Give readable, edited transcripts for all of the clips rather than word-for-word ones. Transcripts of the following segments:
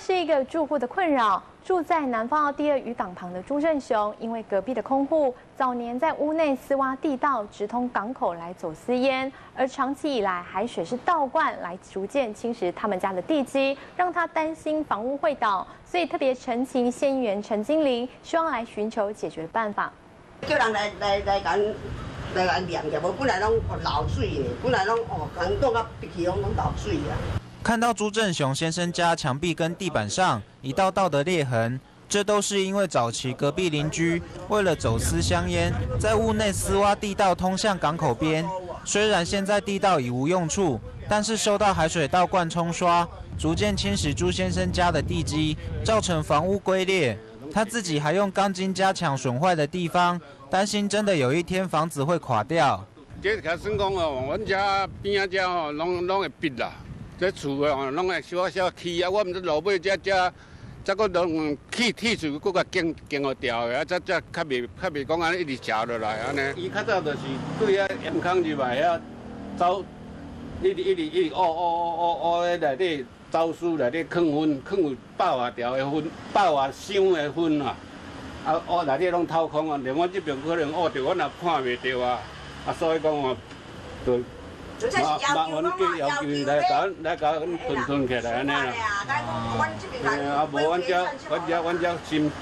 是一个住户的困扰。住在南方澳第2渔港旁的朱正雄，因为隔壁的空户早年在屋内私挖地道直通港口来走私烟，而长期以来海水是倒灌来逐渐侵蚀他们家的地基，让他担心房屋会倒，所以特别陈情县议员陈金玲，希望来寻求解决办法。 叫人来量者，无本来拢漏水的，本来拢人讲啊，闭起拢漏水啊。 看到朱正雄先生家墙壁跟地板上一道道的裂痕，这都是因为早期隔壁邻居为了走私香烟，在屋内私挖地道通向港口边。虽然现在地道已无用处，但是受到海水倒灌冲刷，逐渐侵蚀朱先生家的地基，造成房屋龟裂。他自己还用钢筋加强损坏的地方，担心真的有一天房子会垮掉。 这假算讲哦，阮家边仔遮拢会闭啦。这厝哦，拢会小起啊！我毋知落尾再搁拢起厝，搁甲经互掉的，再较袂讲安尼一直斜落来安尼。伊较早就是对遐盐坑入来遐走，一直乌咧内底走私内底放有百外条的烟，百外箱的烟啊！啊内底拢掏空啊！连阮这边可能乌着，我也看袂到啊！所以讲哦，就。我们要求来甲吞起来安尼啦。啊，无阮遮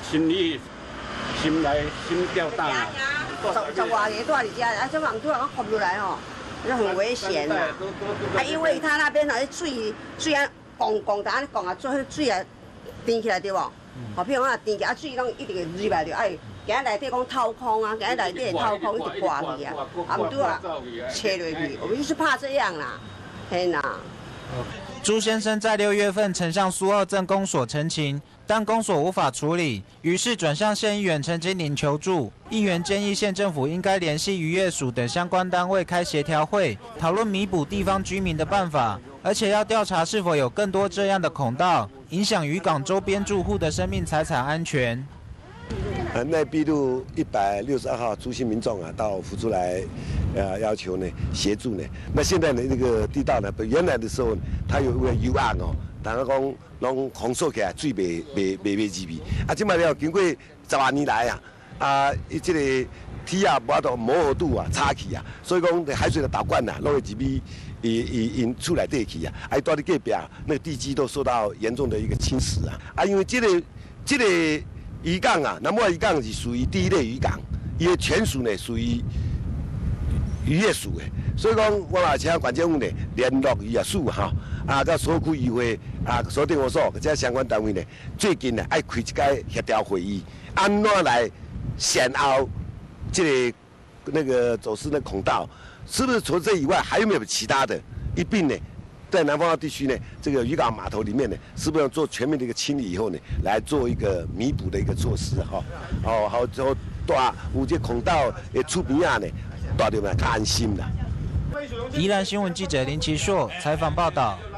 心吊胆啊。 十外个住伫遮，啊，这人突然滑落来吼，那很危险啦。啊，因为他那边那水啊，降达降啊，做水啊，填起来对无？好，譬如讲填起啊，水拢一直入来着，哎。今日内底讲掏空啊，今日内底掏空一直挂去啊，啊唔对啊，切落去，我们就是怕这样啦，嘿啦。 朱先生在6月份曾向苏澳镇公所陈情，但公所无法处理，于是转向县议员陈金玲求助。议员建议县政府应该联系渔业署等相关单位开协调会，讨论弥补地方居民的办法，而且要调查是否有更多这样的孔道，影响渔港周边住户的生命财产安全。 内壁路162号朱姓民众啊，到福州来，要求呢协助呢。那现在呢，那个地道呢，原来的时候它有一个油案哦，大家讲拢封锁起来，水袂入去。啊，即摆了经过10多年来啊，这个铁啊无法度磨合度啊差去啊，所以讲海水的倒灌呐，拢会入去因厝内底去啊，啊，住伫隔壁那个地基都受到严重的一个侵蚀啊。啊，因为这个。渔港啊，南部渔港是属于第1类渔港，伊的权属呢属于渔业署的，所以讲我也请管政府呢联络渔业署哈，啊，甲所区议会啊、所电话所这相关单位呢，最近呢爱开一个协调会议，安怎来选后这个那个走私的孔道，是不是除了这以外，还有没有其他的一并呢？在南方澳地区呢，这个渔港码头里面呢，是不是要做全面的一个清理以后呢，来做一个弥补的一个措施哈？好之后大有这孔道的出边啊呢，大家嘛较安心啦。 宜兰新闻记者林其硕采访报道。